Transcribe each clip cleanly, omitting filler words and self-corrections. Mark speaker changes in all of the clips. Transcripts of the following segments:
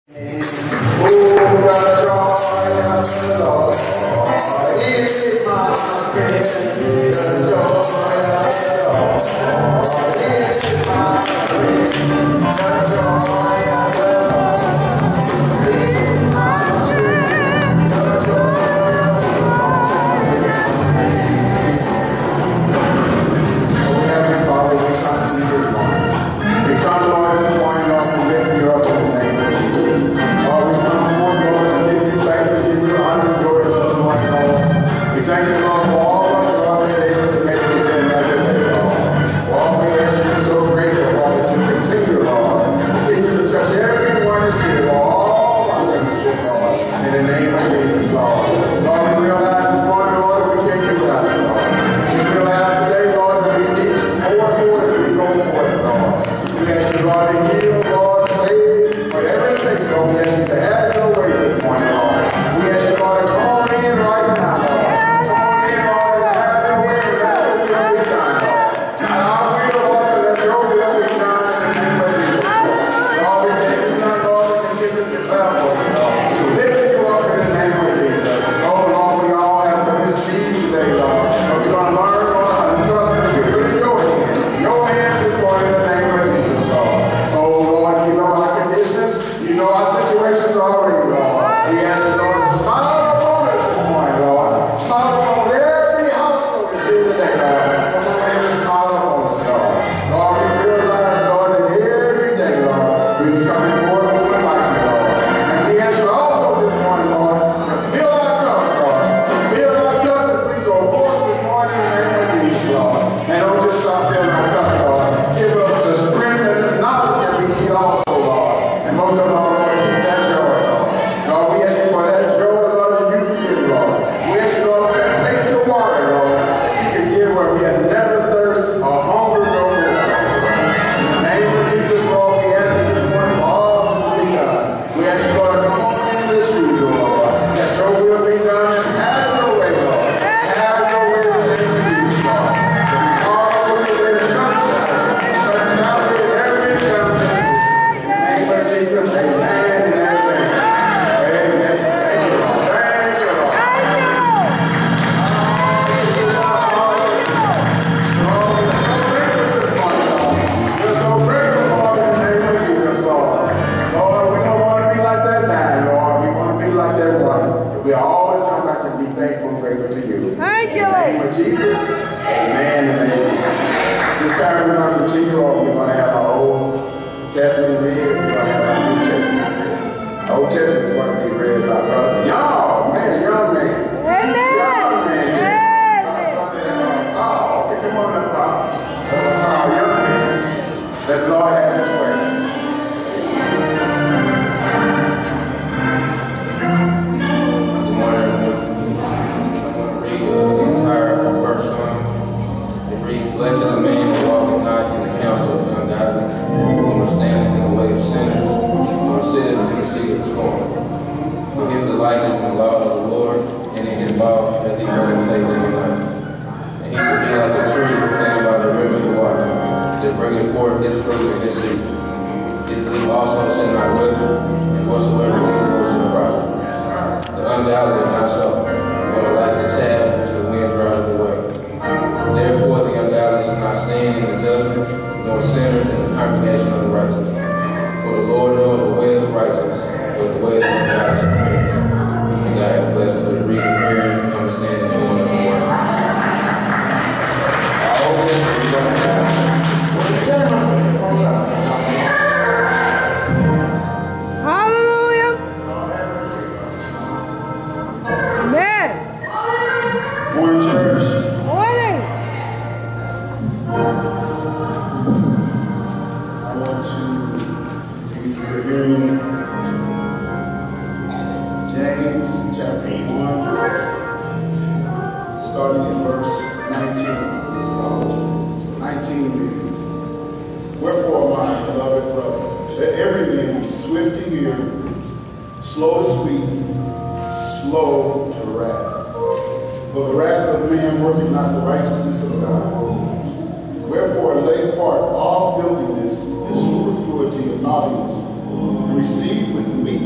Speaker 1: Wherefore lay apart all filthiness and superfluity of naughtiness, and receive with meekness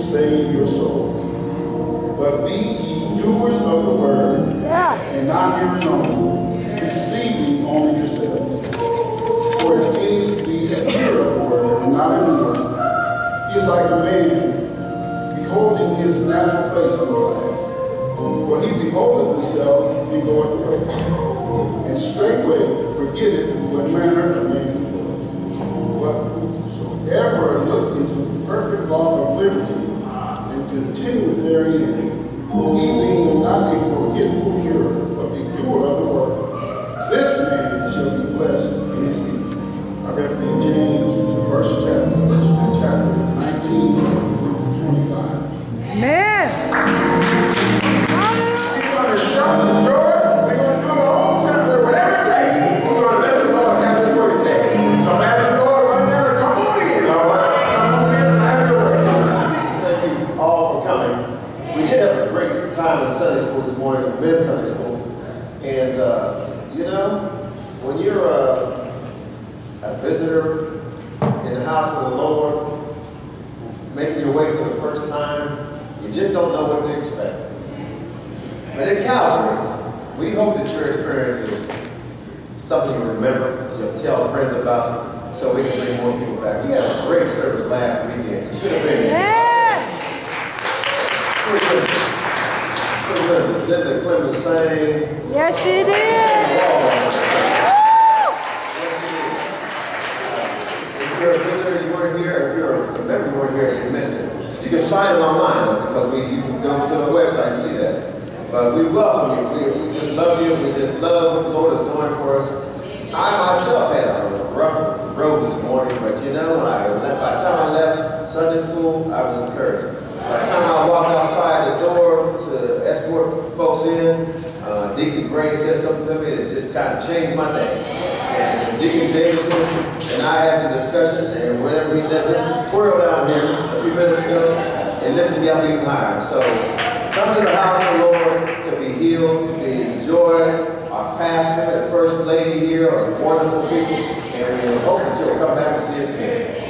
Speaker 1: save your souls. But be ye doers of the word, and not hearers only, deceiving only yourselves. For if any be a hearer of the word, and not a doer, he is like a man beholding his natural face in the glass. For he beholdeth himself and goeth away, and straightway forgetteth what manner of man he was. But whosoever look into the perfect law of liberty, and continueth therein, he being not a forgetful hearer, but a doer of the work, this man shall be blessed in his deed. I read from James, the first chapter 19 through 25.
Speaker 2: Amen.
Speaker 1: We're going to shout the joy. We're going to do the whole temple, whatever it takes. We're going to let the Lord have his way today. So I'm asking the Lord right now to come on in, Lord. Come on in and have your way.
Speaker 3: Thank you all for coming. We did have a great time in Sunday school this morning, men's Sunday school. And, you know, when you're a visitor in the house of the Lord, making your way for the first time, you just don't know what to expect. But at Calvary, we hope that your experience is something you remember, you'll tell friends about, so we can bring more people back. We had a great service last weekend. It should have been Linda Clemens sang.
Speaker 2: Yes, she did.
Speaker 3: If you're a visitor, you weren't here. If you're a member, you weren't here, you missed it. You can find it online, though, because you can go to the website and see that. But we welcome you. We just love you. We just love what the Lord is doing for us. I myself had a rough road this morning, but you know, by the time I left Sunday school, I was encouraged. By the time I walked outside the door to escort folks in, Deacon Gray said something to me that just kind of changed my day. And Deacon Jameson and I had some discussion, and whenever he did this twirl down here a few minutes ago, it lifted me up even higher. So come to the house of the Lord to be healed, to be enjoyed. Our pastor and first lady here are wonderful people, and we hope that you'll come back and see us again.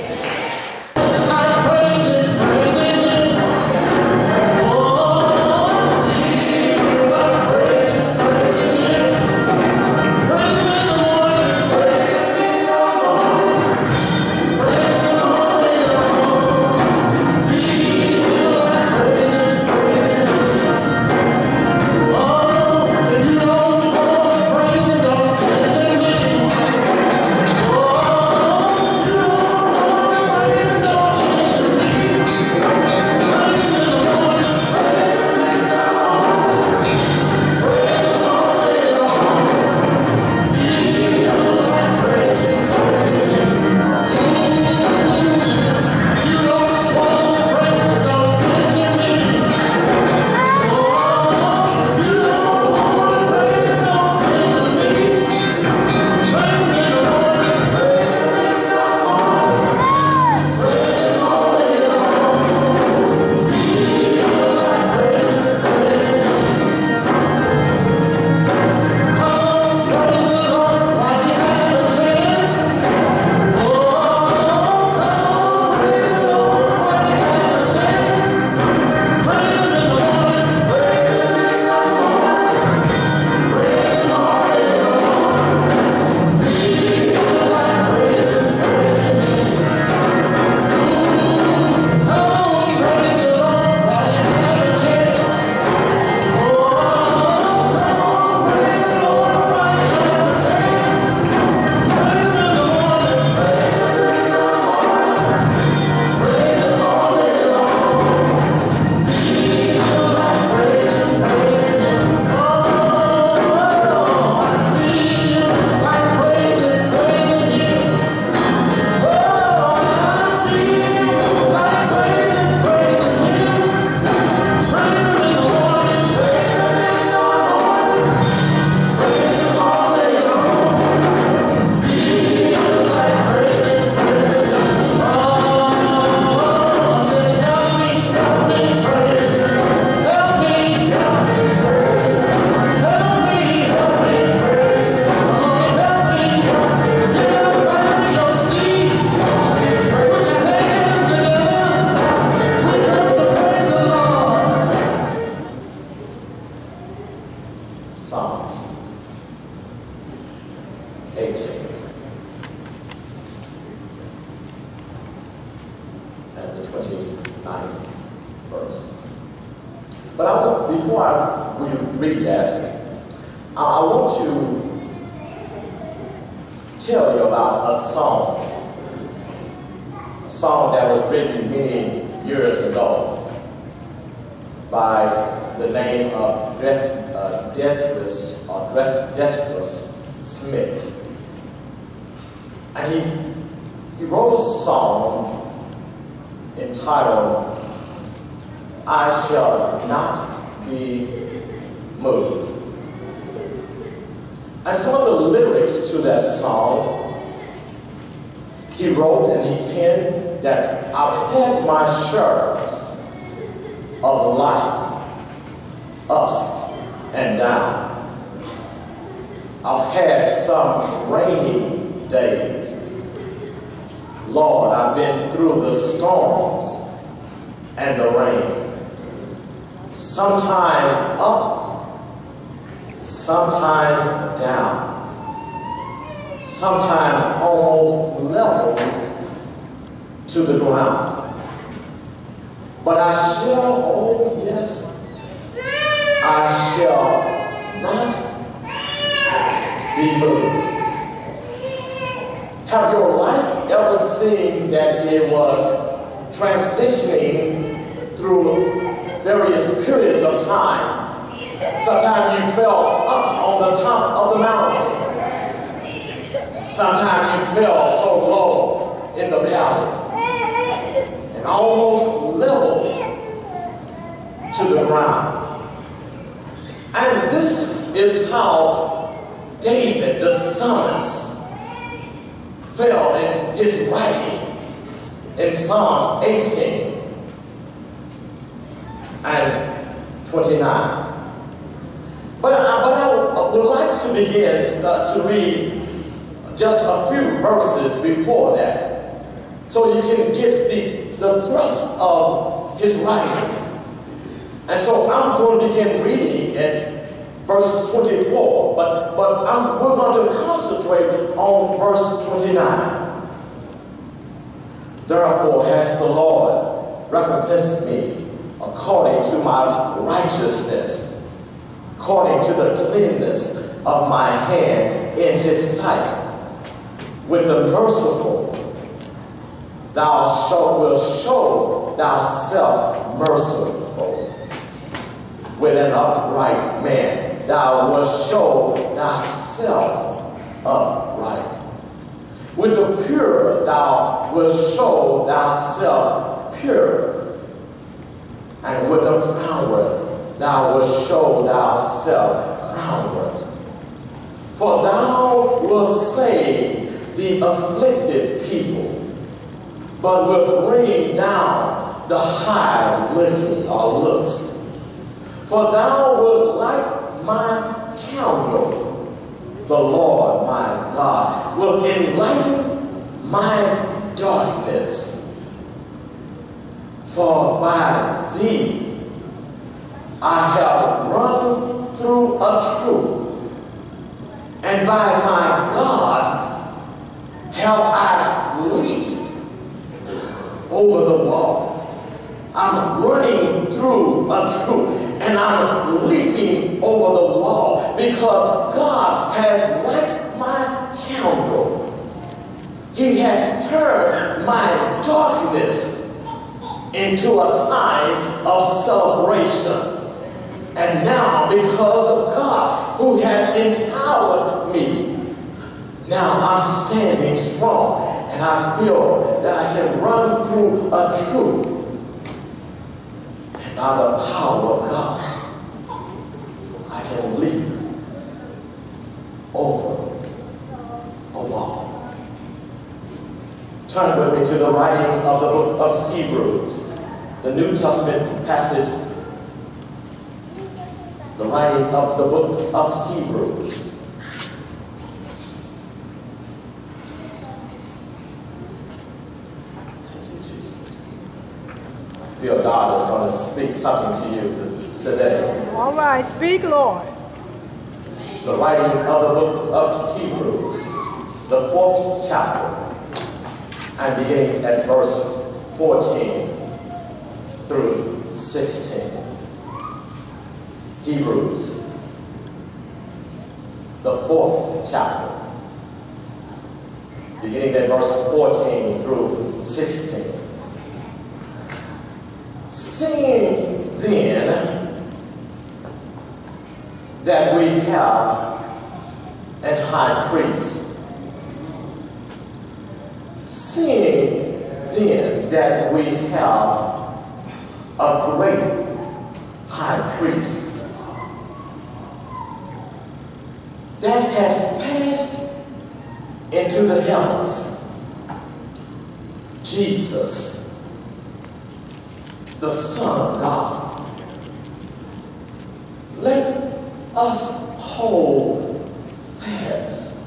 Speaker 2: before we read that, I want to tell you about a song that was written many years ago by the name of Destrus Smith. And he wrote a song entitled, I Shall Not Be Moved. And some of the lyrics to that song, he wrote and he penned that I've had my shares of life, ups and down. I've had some rainy days. Lord, I've been through the storms and the rain. Sometimes up, sometimes down. Sometimes almost level to the ground. But I shall, oh yes, I shall not be moved. Have your life ever seemed that it was transitioning through various periods of time? Sometimes you felt up on the top of the mountain. Sometimes you felt so low in the valley and almost level to the ground. And this is how David, the psalmist, felt in his writing in Psalms 18 and 29. But I would like to begin to read just a few verses before that, so you can get the thrust of his writing. And so I'm going to begin reading at verse 24, but we're going to concentrate on verse 29. Therefore has the Lord recompensed me according to my righteousness, according to the cleanness of my hand in his sight. With the merciful, thou wilt show thyself merciful. With an upright man, thou wilt show thyself upright. With the pure, thou wilt show thyself pure. And with the frownward, thou wilt show thyself frownward. For thou wilt save the afflicted people, but will bring down the high looks. For thou wilt light my candle, the Lord my God will enlighten my darkness. For by thee I have run through a troop, and by my God have I leaped over the wall. I'm running through a troop and I'm leaping over the wall because God has lit my candle. He has turned my darkness into a time of celebration. And now, because of God who has empowered me, now I'm standing strong, and I feel that I can run through a troop. And by the power of God, I can leap over a wall. Turn with me to the writing of the book of Hebrews, the New Testament passage, the writing of the book of Hebrews. I feel God is going to speak something to you today.
Speaker 4: All right, speak, Lord.
Speaker 2: The writing of the book of Hebrews, the 4th chapter, and beginning at verse 14 through 16. Hebrews, the 4th chapter, beginning at verse 14 through 16. Seeing then that we have an high priest, seeing then that we have a great high priest that has passed into the heavens, Jesus, the Son of God. Let us hold fast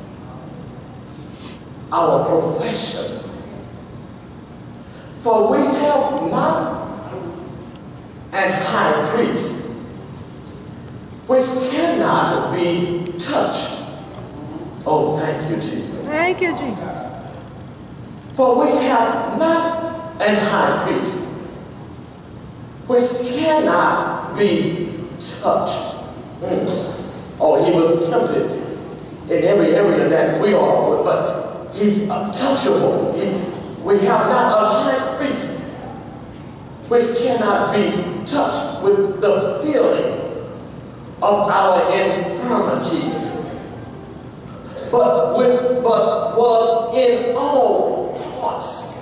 Speaker 2: our profession, for we have not an high priest which cannot be touched. Oh, thank you, Jesus.
Speaker 4: Thank you, Jesus.
Speaker 2: For we have not an high priest which cannot be touched. Oh, he was tempted in every area that we are, but he's untouchable. We have not a high priest which cannot be touched with the feeling of our infirmities, but was in all parts,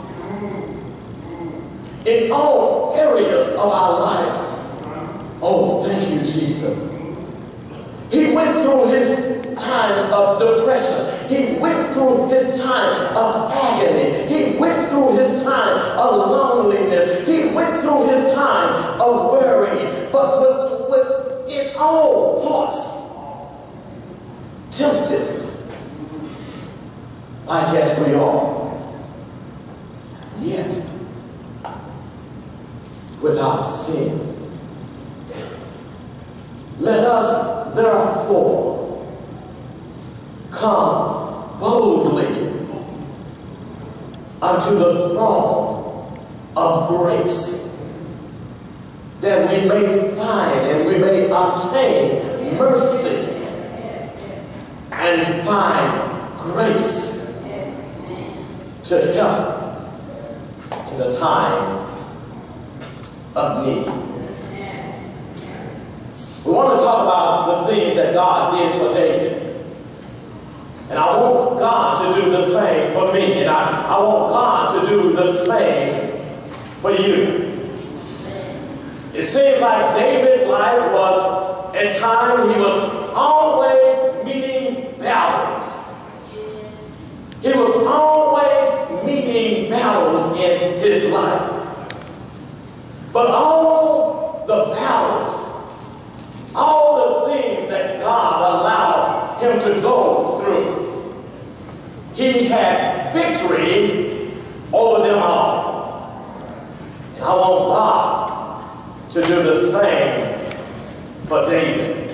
Speaker 2: in all areas of our life. Oh, thank you, Jesus. He went through his times of depression. He went through his time of agony. He went through his time of loneliness. He went through his time of worry. But in all parts, tempted, like as we are, yet without sin. Let us therefore come boldly unto the throne of grace, that we may find and we may obtain mercy and find grace to help in the time of need. We want to talk about the things that God did for David. And I want God to do the same for me. And I want God to do the same for you. It seems like David's life was, at times, he was always meeting battles. He was always meeting battles in his life. But all the battles, all the things that God allowed him to go through, he had victory over them all. And I want God to do the same for David.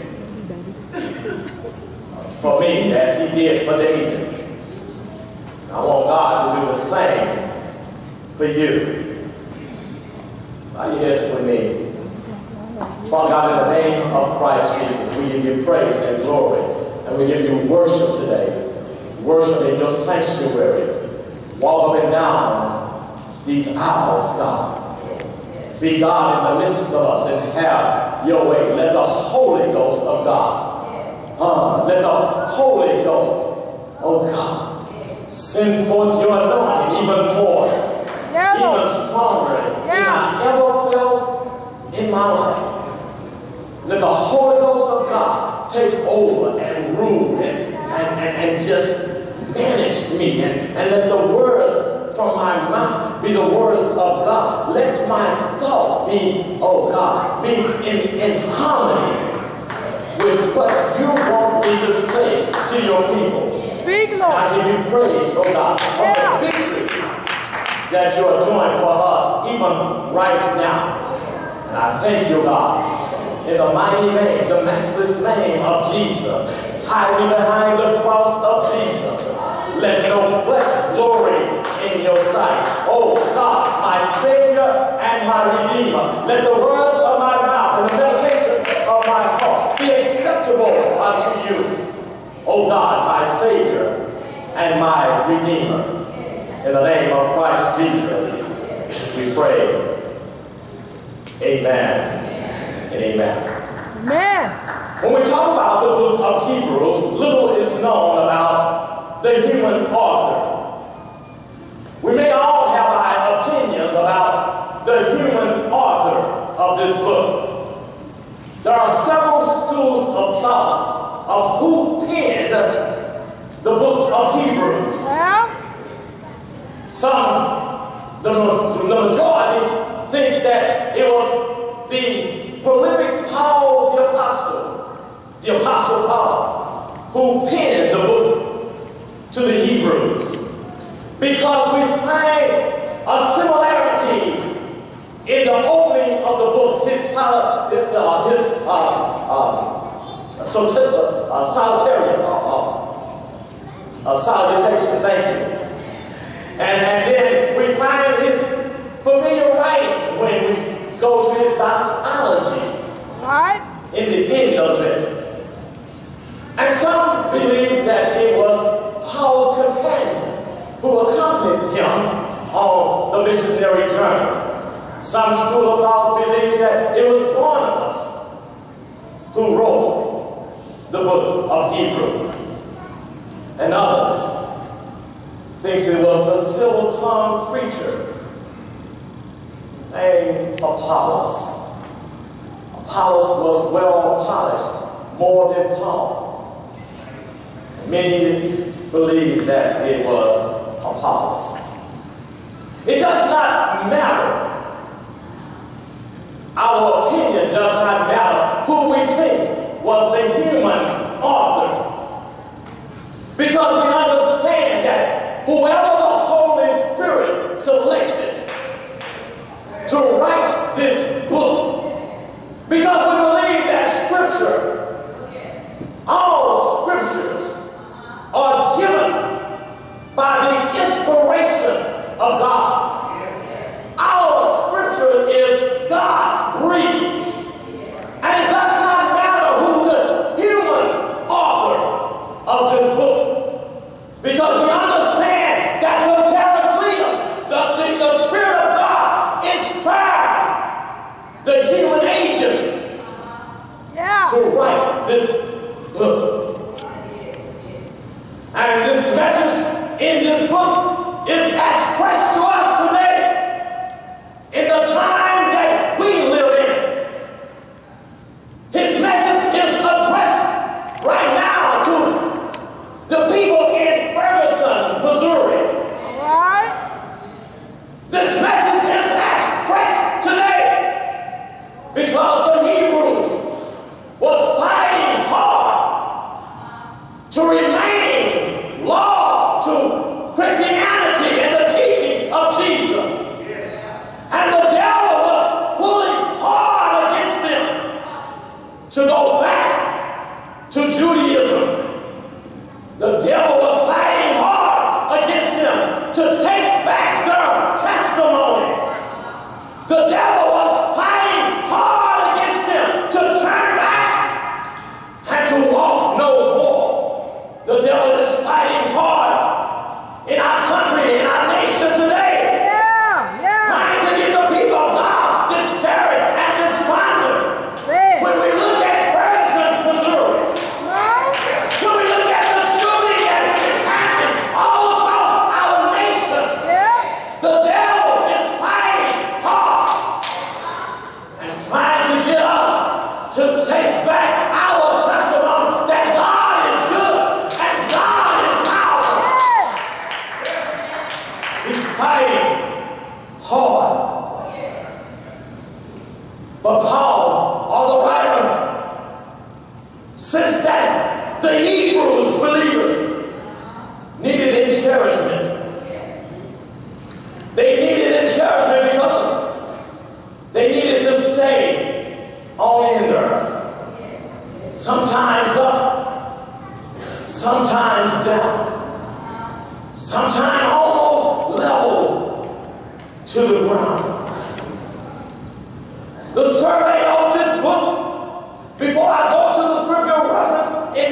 Speaker 2: For me, as he did for David. I want God to do the same for you. Bow your heads with me. Father God, in the name of Christ Jesus, we give you praise and glory, and we give you worship today. Worship in your sanctuary. Walk up and down these aisles, God. Be God in the midst of us and have your way. Let the Holy Ghost of God, let the Holy Ghost, oh God, send forth your anointing even more, even stronger than I ever felt in my life. Let the Holy Ghost of God take over and rule and just manage me. And let the words from my mouth be the words of God. Let my thought be, oh God, be in harmony with what you want me to say to your people.
Speaker 4: Speak, Lord.
Speaker 2: I give you praise, oh God, for the victory that you are doing for us even right now. And I thank you, God. In the mighty name, the matchless name of Jesus, hide me behind the cross of Jesus. Let no flesh glory in your sight. Oh God, my Savior and my Redeemer. Let the words of my mouth and the meditation of my unto you, O God, my Savior and my Redeemer. In the name of Christ Jesus, we pray. Amen and amen.
Speaker 4: Amen.
Speaker 2: When we talk about the book of Hebrews, little is known about the human author. We may all have our opinions about the human author of this book. There are several schools of thought of who penned the book of Hebrews.
Speaker 4: Well,
Speaker 2: The majority thinks that it was the prolific Paul the Apostle Paul, who penned the book to the Hebrews, because we find a similarity in the opening of the book, his salutation, thank you. And then we find his familiar writing when we go to his doxology
Speaker 4: right?
Speaker 2: in the end of it. And some believe that it was Paul's companion who accompanied him on the missionary journey. Some school of thought believe that it was Barnabas who wrote the book of Hebrews. And others thinks it was the civil-tongued preacher named Apollos. Apollos was well polished, more than Paul. Many believe that it was Apollos. It does not matter. Our opinion does not matter who we think was the human author. Because we understand that whoever the Holy Spirit selected to write this book, because we believe that Scripture, all Scriptures, are given by the inspiration of God. Our Scripture is God-breathed. And it does not matter who the human author of this book, because we understand that the Paracletus, the Spirit of God, inspired the human agents to write this book. And this message in this book is expressed to us today in the time that we live in. His message is addressed right now to the people in Ferguson, Missouri.
Speaker 4: Right?
Speaker 2: This message is expressed today because the Hebrews was fighting hard to remain loyal to Christianity and the teaching of Jesus. And the devil was pulling hard against them to go back to Judaism. The devil was fighting hard against them to take back their testimony. The devil was fighting hard against them to turn back and to walk no more. The devil is fighting hard in our country, in our nation today. Trying to get the people of God discouraged and despondent. When we look at Ferguson, Missouri, when we look at the shooting that is happening all across our nation, the devil is fighting hard and trying to get us to take back our testimony that God is good and God is powerful. He's fighting hard. But Paul, or the writer, says that the Hebrews believers needed encouragement. They needed encouragement because they needed to stay on in there. Sometimes up, sometimes down, sometimes almost level to the ground. The survey of this book, before I go to the scriptural reference in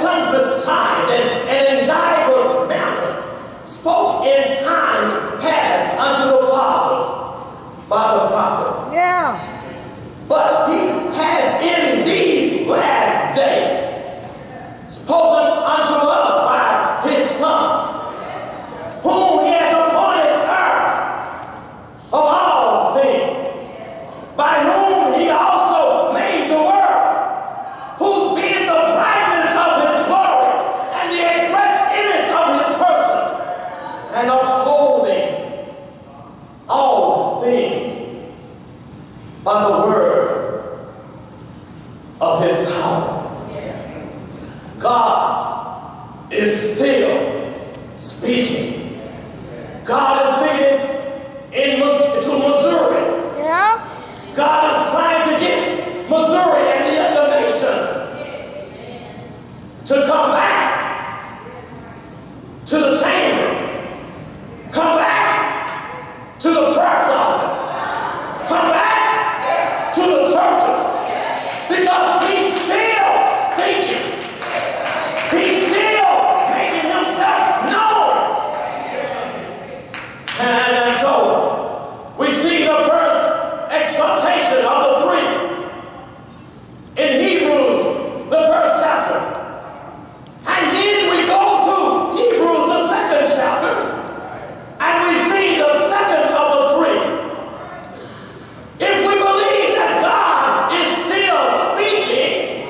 Speaker 2: sundry times and in divers manners spoke in time past unto the fathers by the prophet.
Speaker 4: Yeah.
Speaker 2: But he has in these last days spoken unto us by his Son, whom he has appointed heir of all things, by whom he also made the world, who being the brightness of his glory and the express image of his person, and upholding all things by the word of his power. God is still speaking. God is speaking to Missouri.
Speaker 4: Yeah.
Speaker 2: God is trying to get Missouri and the nation to come back to the chamber, come back to the prayer closet, come back to the churches, because he's still speaking. He's still making himself known. And so we see the first exaltation of the three in Hebrews, the first chapter. And then we go to Hebrews, the second chapter, and we see the second of the three. If we believe that God is still speaking,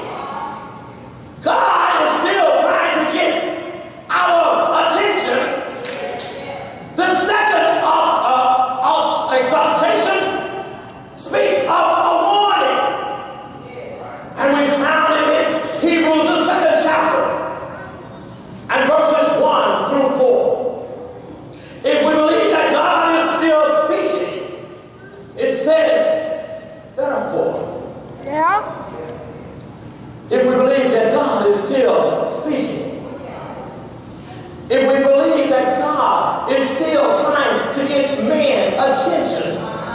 Speaker 2: God is still trying to get our attention. The second of exaltation speaks of a warning. And we found it in Hebrews, the second chapter, and verses 1 through 4. If we believe that God is still speaking, it says, therefore.
Speaker 4: Yeah.
Speaker 2: If we believe that God is still speaking, if we believe that God is still trying to get man's attention,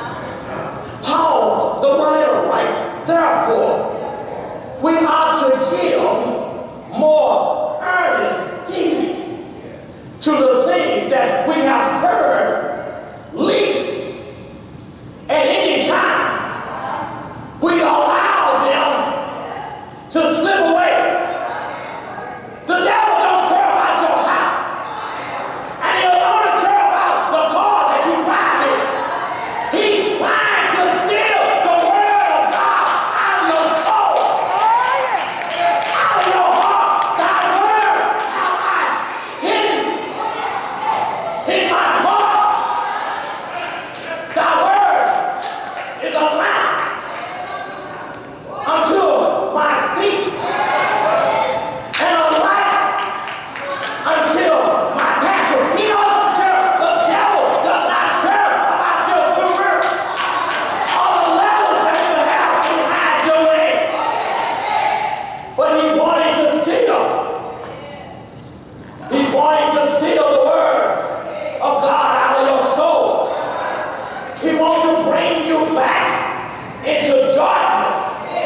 Speaker 2: Paul, the writer, writes, therefore, we ought to give more earnest heed to the things that we have heard, least at any time we allow them to slip away. The devil don't care about your house, and he'll only care about the car that you drive in. He's trying to steal the word of God out of your soul, out of your heart. Thy word have I hidden in my heart. Thy word is a lamp unto my feet and a light until my path. He doesn't care. The devil does not care about your career or the levels that you have behind your name. But he's wanting to steal. He's wanting to steal the word of God out of your soul. He wants to bring you back into darkness.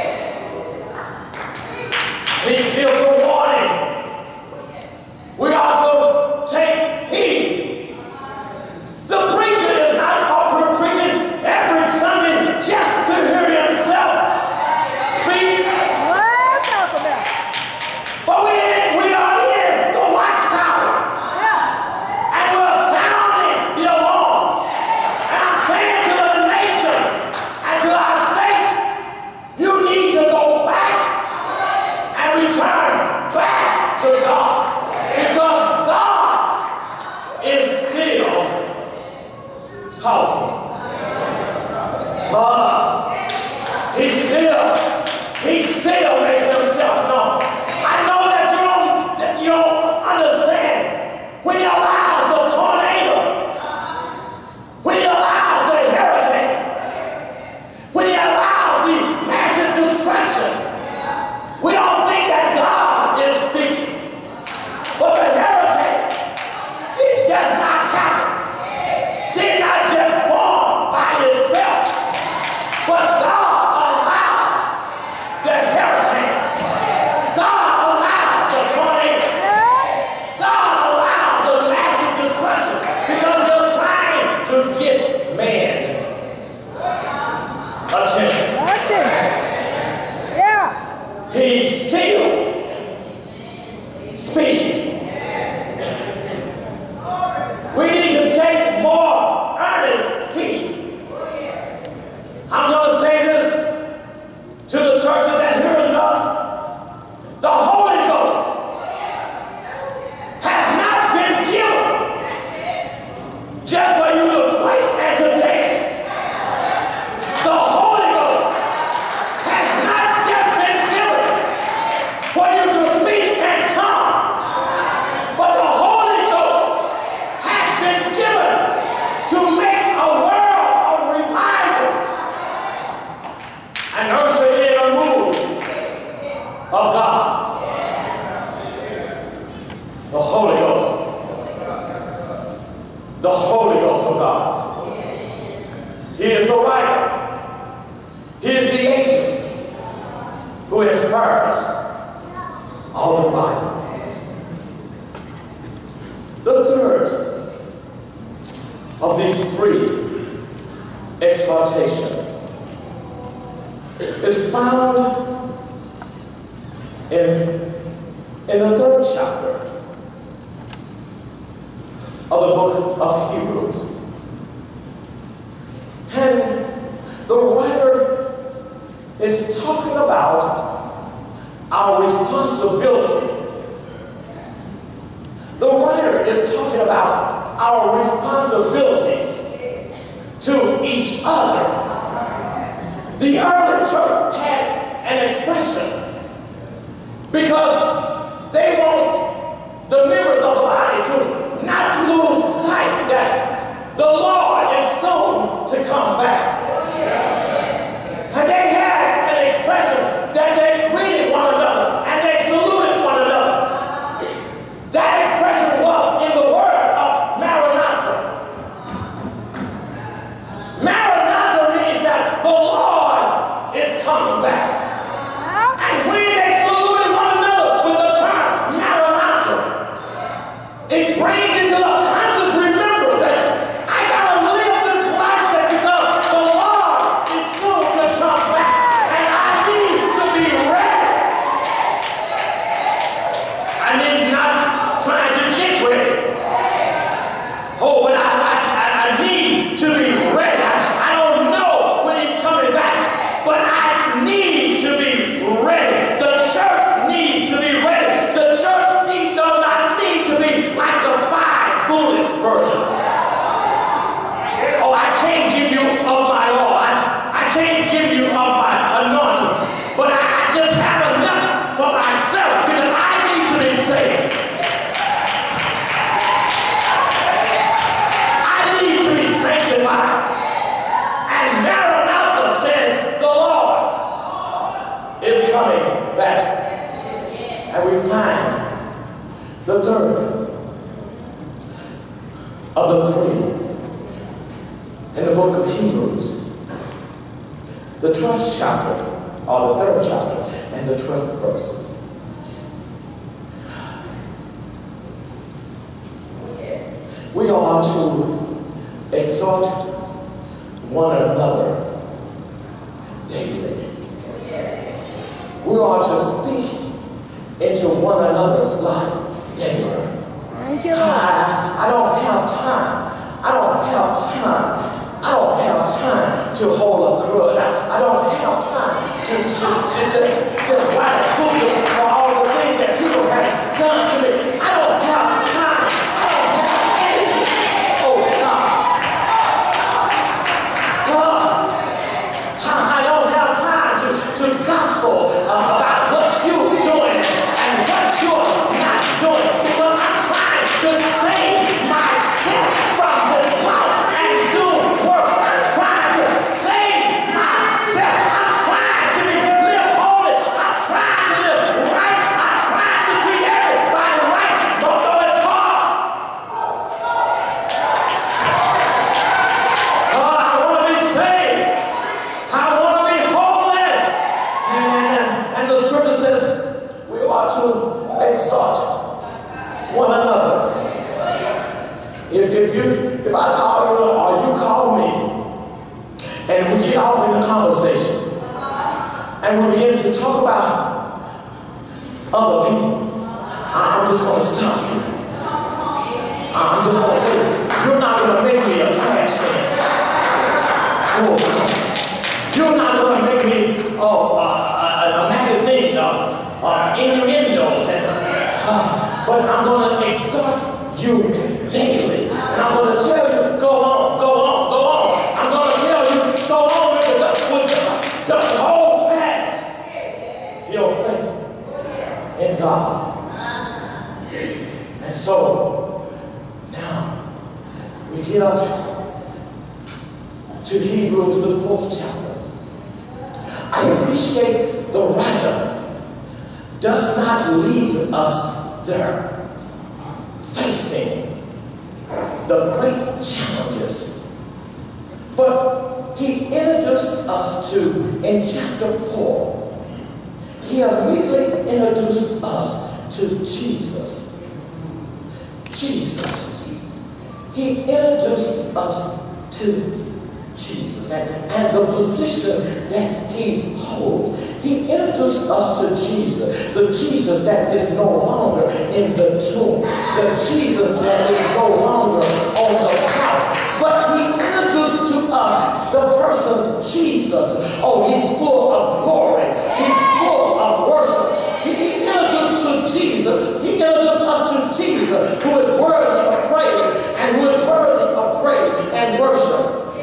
Speaker 2: And he gives a warning. We ought to take heed. The preacher is not often preaching every Sunday just to hear himself speak.
Speaker 4: Well, talk about it.
Speaker 2: But we are in the watchtower.
Speaker 4: Yeah.
Speaker 2: And we're sounding the alarm. And I'm saying to the nation and to our state, you need to go back and return back to God. Because God is still talking. He's still making himself known. I know that you don't understand when he allows the tornado, when he allows the hurricane, when he allows the massive destruction. We don't think that God is speaking. But the hurricane did just not happen. Did not just form by itself. speaking. We need to take more earnest heed. I'm going to say this to the churches that hear us. The Holy Ghost has not been given just for you to quake and today. The Holy Ghost has not just been given for you to speak and talk, but the Holy Ghost has been given to make a world of revival and usher in a move of God. The Holy Ghost. The Holy Ghost of God. He is the writer. He is the agent who inspires all the Bible. The third of these three exhortations is found in the third chapter of the book of Hebrews. And the writer is talking about our responsibility. The writer is talking about our responsibilities to each other. The early church had an expression because they want the members of the body to not lose sight that the Lord is soon to come back. And they had an expression that they greeted one another and they saluted one another. That expression was in the word of Maranatha. Maranatha means that the Lord is coming back. And when they saluted one another with the term Maranatha, it brings into the conscious remembrance that I gotta live this life that because the Lord is soon to come back and I need to be ready. I need not trying to get ready. Oh, but I need to be ready. I don't know when he's coming back, but I need to be ready. The church needs to be ready. The church does not need to be like the five foolish virgins. Oh, I can't give you of my oil. I can't give you of my anointing. But I just have enough for myself because I need to be saved. I need to be sanctified. And Maranatha says the Lord is coming back. And we find the third of the three in the book of Hebrews, the 12th chapter, or the third chapter, and the 12th verse. We are to exhort one another daily. We are to speak into one another's life daily.
Speaker 4: Thank you, Lord.
Speaker 2: I don't have time. I don't have time. I don't have time to hold a grudge. I don't have time to just write a book for all the things that people have done to me. I don't have time. I don't have energy. Oh, God. I don't have time to gospel about what you're doing and what you're not doing because I'm trying to save myself from this life and do work. I'm trying to save myself. I'm trying to live holy. I'm trying to live right. I'm trying to treat everybody right. Although it's hard. Oh, I want to be saved. I want to be holy. And the scripture says we ought to exhort one another. If I call you or you call me, and we get off in the conversation, and we begin to talk about other people, I'm just going to stop you. I'm just going to say, you're not going to make me a trash can. Oh, you're not going to make me a magazine innuendos. But I'm going to exhort you daily. And I'm going to tell you, go on, go on, go on. I'm going to tell you, go on with the whole fast. Your faith in God. And so, now, we get up to Hebrews, the 4th chapter. I appreciate the writer does not leave us there facing the great challenges. But he introduced us to, in chapter 4, he immediately introduced us to Jesus. Jesus. He introduced us to Jesus and the position that he holds. He introduced us to Jesus, the Jesus that is no longer in the tomb, the Jesus that is no longer on the cross. But he introduced to us the person Jesus. Oh, he's full of glory. He's full of worship. He introduced to Jesus. He introduced us to Jesus, who is worthy of praise and who is worthy of praise and worship.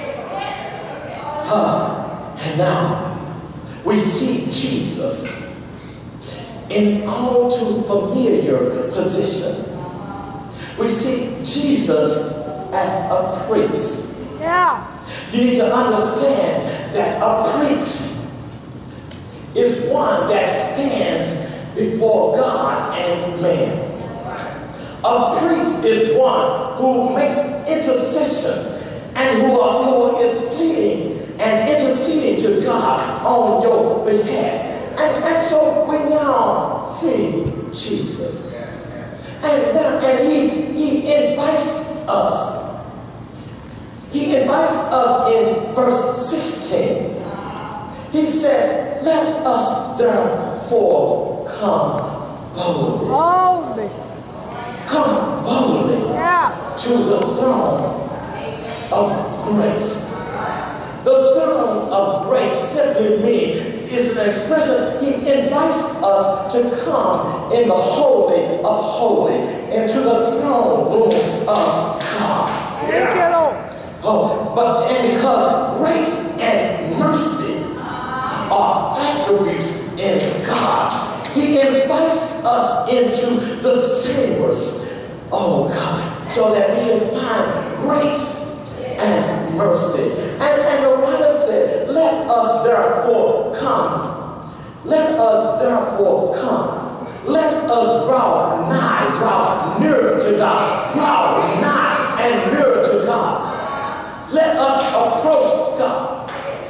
Speaker 2: And now we see Jesus in all too familiar position. We see Jesus as a priest.
Speaker 4: Yeah.
Speaker 2: You need to understand that a priest is one that stands before God and man. A priest is one who makes intercession and who is pleading and interceding to God on your behalf. And so we now see Jesus. And he invites us. He invites us in verse 16. He says, let us therefore come boldly.
Speaker 4: Boldly.
Speaker 2: Come boldly to the throne of grace. The throne of grace simply means is an expression. He invites us to come in the Holy of Holies, into the throne room of God.
Speaker 4: Thank you, Lord.
Speaker 2: And because grace and mercy are attributes in God, he invites us into the chambers, oh God, so that we can find grace and mercy. And the writer said, let us therefore come. Let us therefore come. Let us draw nigh, draw nearer to God. Draw nigh and nearer to God. Let us approach God.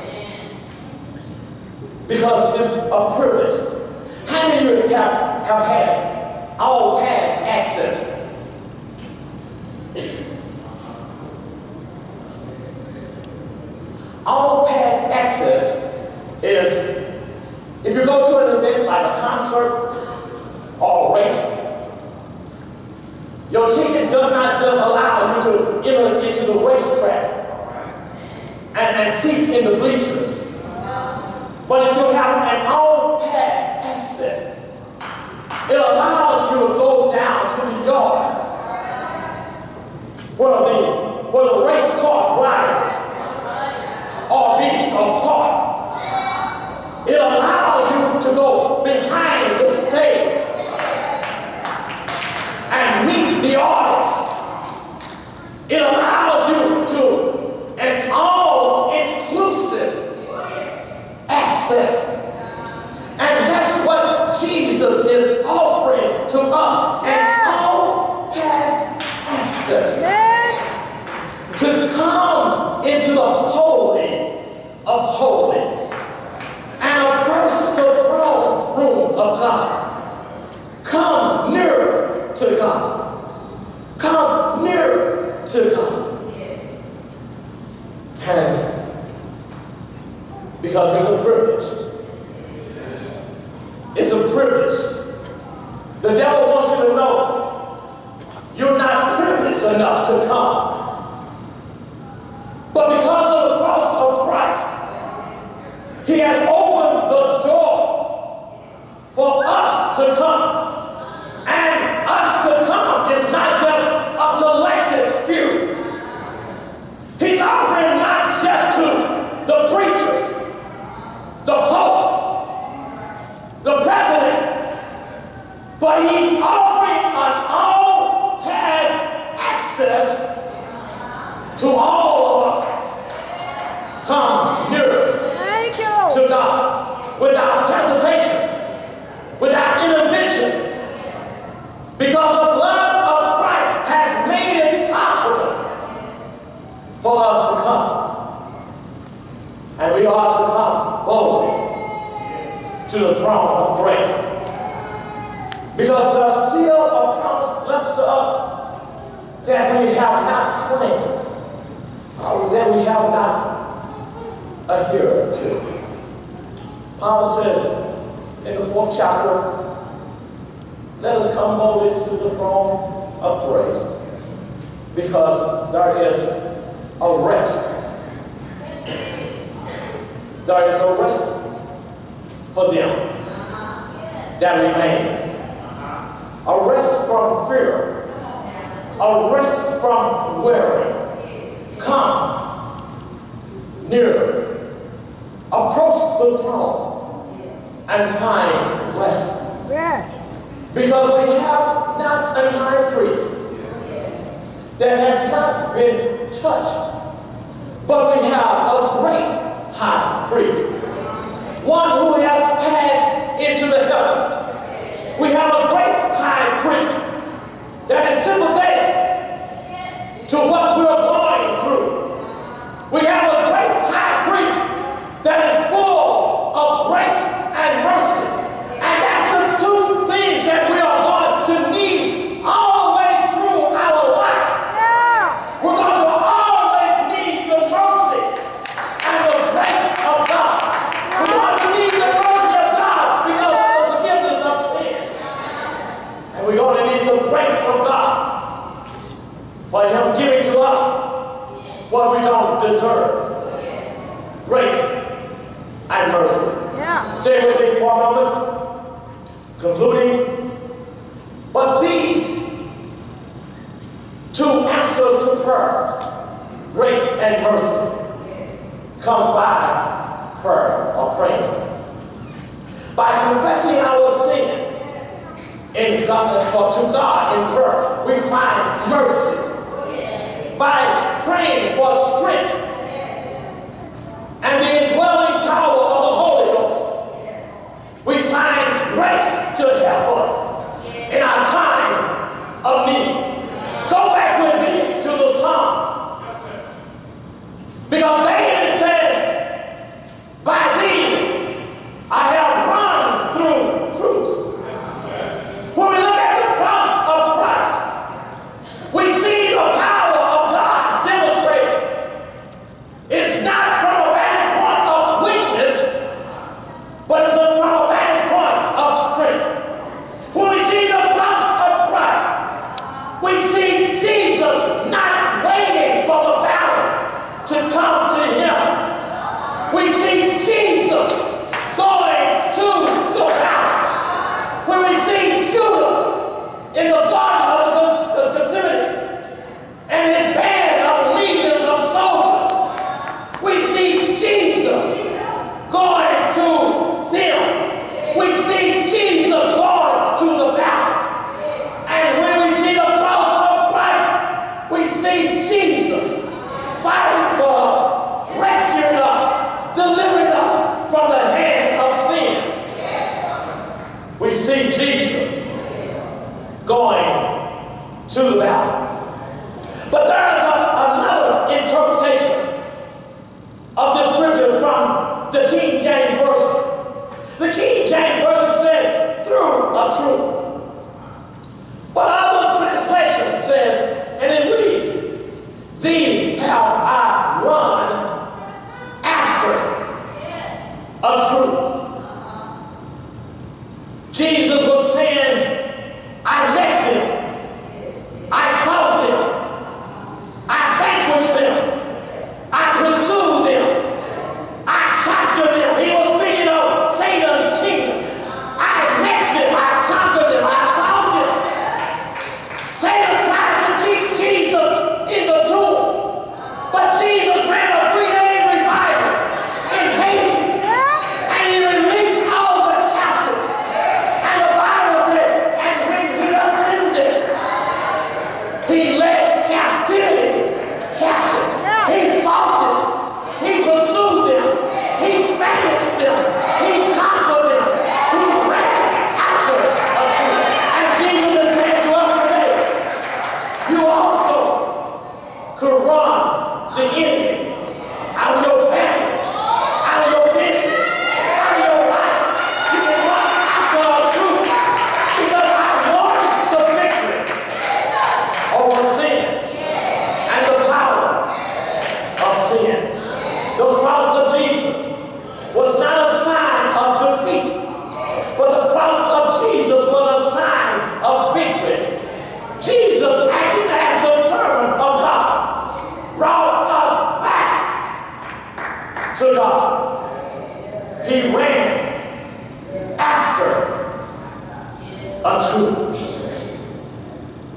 Speaker 2: Because it's a privilege. How many of you have had all past access? All pass access is, if you go to an event like a concert or a race, your ticket does not just allow you to enter into the racetrack and sit in the bleachers. But if you have an all pass access, it allows you to go down to the yard where the race car drivers RVs or cars. It allows you to go behind the stage and meet the artists. It allows you to an all-inclusive access. And that's what Jesus is offering to us, an all-pass access. To come into the Holy of Holies and approach the throne room of God. Come nearer to God. Come nearer to God. And because it's a privilege. It's a privilege. The devil wants you to know to come. But because of the cross of Christ, he has opened the door for us to come. And us to come is not just a selected few. He's offering not just to the preachers, the pope, the president, but he's offering an all has access to all of us. Come nearer to God without hesitation, without inhibition, because the blood of Christ has made it possible for us to come. And we are to come boldly to the throne of grace. Because there's still a promise left to us that we have not claimed, that we have not adhered to. Paul says in the 4th chapter, let us come boldly to the throne of grace, because there is a rest. There is a rest for them that remains. A rest from fear. A rest from worry. Come nearer. Approach the throne and find rest.
Speaker 4: Yes.
Speaker 2: Because we have not a high priest that has not been touched, but we have a great high priest, one who has passed into the heavens. We have a great high priest that is sympathetic to what we're going through. We have a great high priest that is full of grace and mercy. And that's the two things that we are going to need all the way through our life.
Speaker 4: Yeah.
Speaker 2: We're going to always need the mercy and the grace of God. We're going to need the mercy of God because of the forgiveness of sin. And we're going to need the grace of God for him giving to us what we don't deserve. Grace and mercy.
Speaker 4: Yeah.
Speaker 2: Stay with me for a moment. Concluding. But these two answers to prayer, grace and mercy, comes by prayer or praying. By confessing our sin to God in prayer, we find mercy. By praying for strength and the indwelling power of the Holy Ghost, we find grace to help us in our time of need. Go back with me to the Psalm. Because David says, by thee I have run through troops. When we look at the cross of Christ, we see the power of God demonstrated. It's not from a vantage point of weakness, but it's from a vantage point of strength. When we see the cross of Christ, we see Jesus not waiting for the battle to come to him. We see Jesus going to the battle. When we see Judas in the garden of the Gethsemane and his band of legions of soldiers, we see Jesus going to them. We see Jesus going to the battle. And when we see the cross of Christ, we see Jesus fighting for us, rescuing us, delivering us from the hand of sin. We see Jesus going to the battle. But there is another interpretation of this scripture from the King James Version. The King James Version said, through a troop. But other translation says, and it reads, thee have I run after a troop. Jesus was saying, I met him. I found him.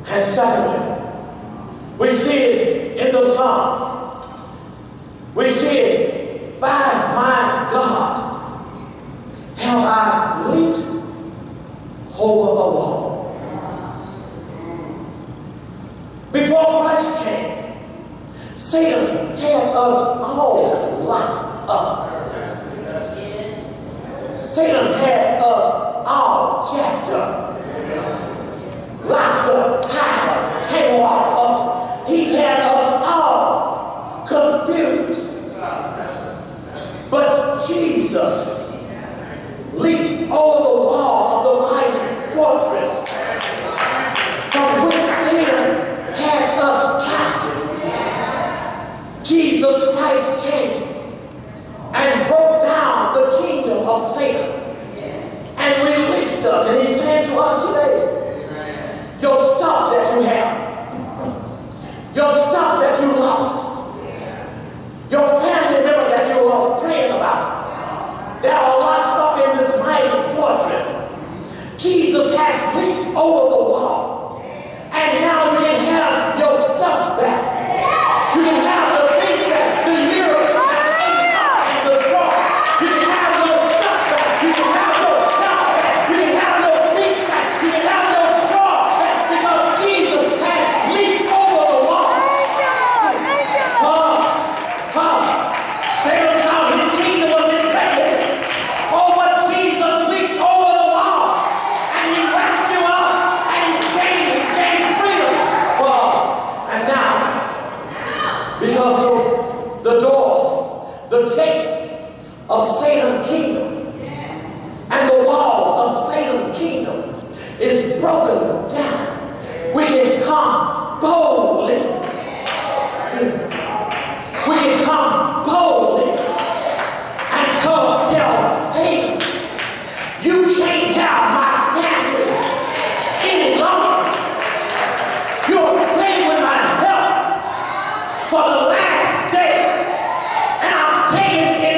Speaker 2: And secondly, we see it in the Psalm. We see it, by my God, have I leaped over the wall. Before Christ came, Satan had us all locked up. Satan had us all jacked up, locked up, tied up, tangled up. He had us all confused. But Jesus leaped over the wall of the mighty fortress from which Satan had us captive. Jesus Christ came and broke down the kingdom of Satan and released us. And he's saying to us today, your stuff that you have, your stuff that you lost, your family member that you are praying about, they are locked up in this mighty fortress. Jesus has leaped over the wall, and now you can have your stuff back. You can have the things that the year and the straw. You can have your stuff back. You can have your stuff back. You can have your feet back. You can have your jaw back, because Jesus has leaped over the wall. Satan thought his kingdom was infected. Oh, but Jesus leaped over the wall, and he rescued us, and he gained freedom for us. And now, because the doors, the gates of Satan's kingdom and the walls of Satan's kingdom is broken down, we can come boldly. We can come boldly and tell Satan, you can't have my family any longer. You're playing with my health for the last day, and I'm taking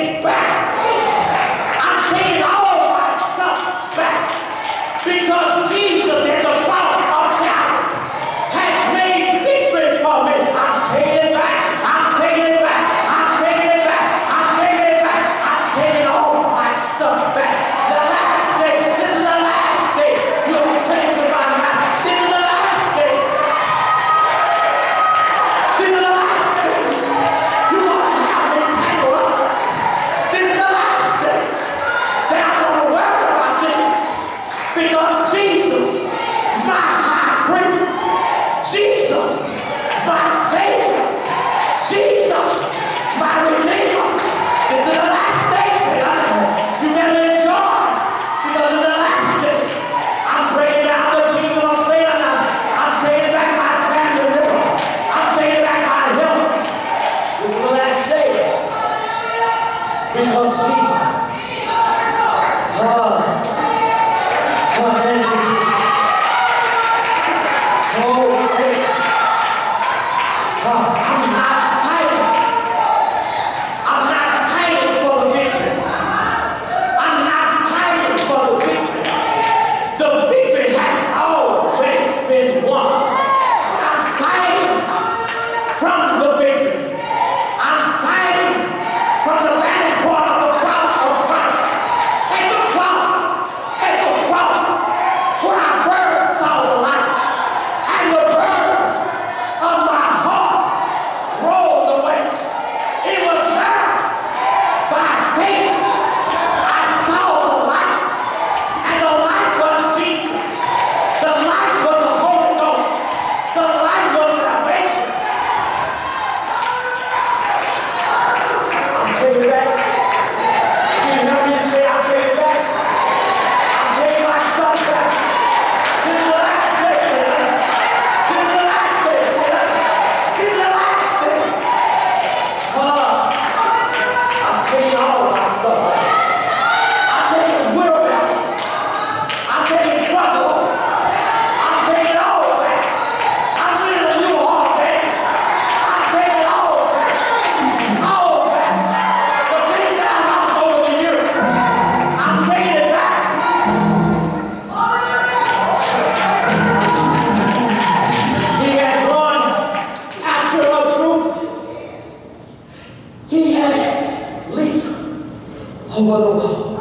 Speaker 2: for the wall.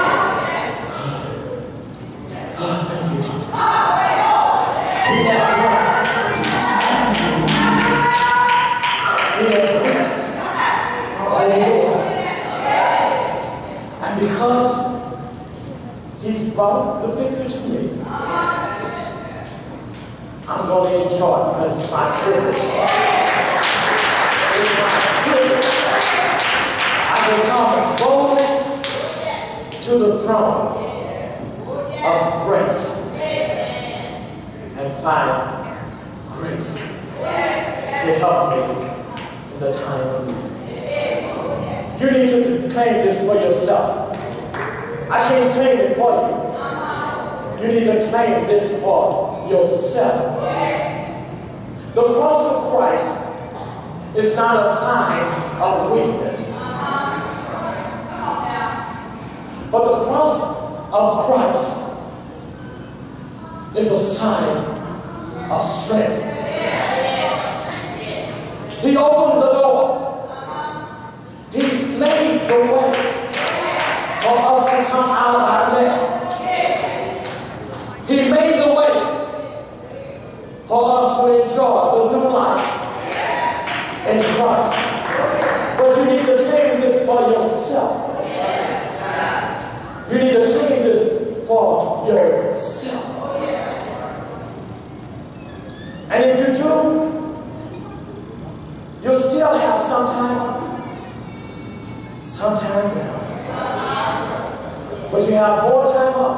Speaker 2: Oh, thank you, Jesus. He has rest. Hallelujah. And because he's brought the victory to me, I'm going to enjoy it because it's my privilege. It's my privilege. I can come boldly to the throne of grace and find grace to help me in the time of need. You need to claim this for yourself. I can't claim it for you. You need to claim this for yourself. The cross of Christ is not a sign of weakness. But the cross of Christ is a sign of strength. He opened the door. He made the way for us to come out of our nest. He made the way for us to enjoy the new life in Christ. But you need to claim this for yourself. You need to claim this for yourself. And if you do, you'll still have some time up, some time down. But you have more time up.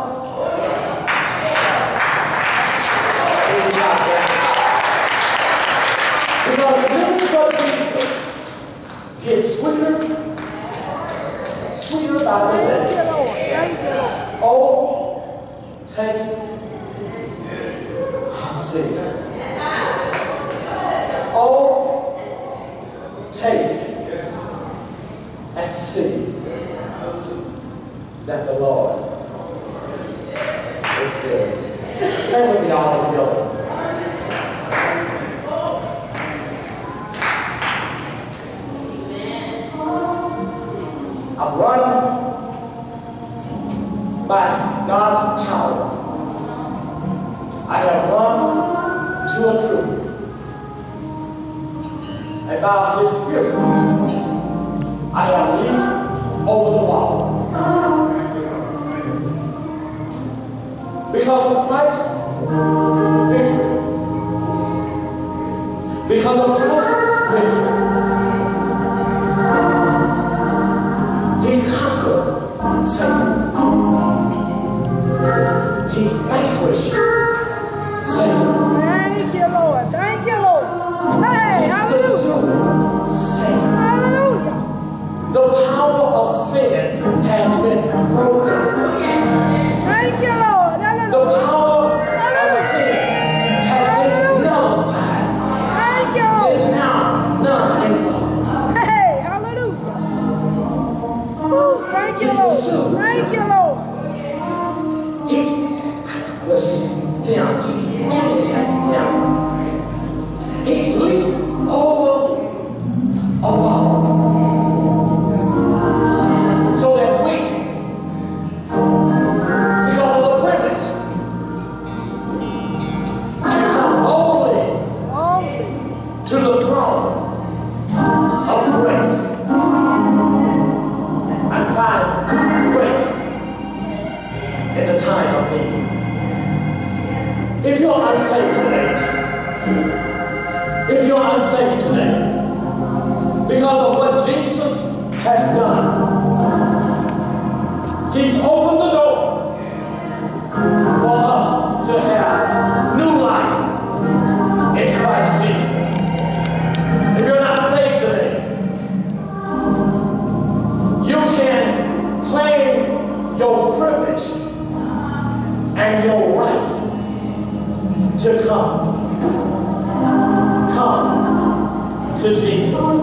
Speaker 2: Because living for Jesus gets sweeter by the day. Oh, taste and see. Oh, taste and see that the Lord is good. Stand with me all together. I've run by God's power. I have run to a truth. And by His Spirit, I have leaped over the wall. Because of Christ, victory. Because of Christ, victory. He conquered Satan. He vanquished Satan.
Speaker 4: Thank you, Lord. Thank you, Lord. Hey, hallelujah.
Speaker 2: Satan.
Speaker 4: Hallelujah.
Speaker 2: The power of sin has been broken.
Speaker 4: Thank you, Lord.
Speaker 2: The
Speaker 4: Hallelujah.
Speaker 2: power of sin has been nullified.
Speaker 4: Thank you,
Speaker 2: There's
Speaker 4: Lord.
Speaker 2: now none involved.
Speaker 4: Hey, hallelujah. Ooh, thank you, Lord. Thank you, Lord.
Speaker 2: He was down. He managed down. He leaped over a wall so that we, because of the privilege, can come boldly to the throne of grace and find grace in the time of need. If you're unsaved today, because of what Jesus has done, He's opened the door for us to have new life in Christ Jesus. If you're not saved today, you can claim your privilege and your right to come to Jesus.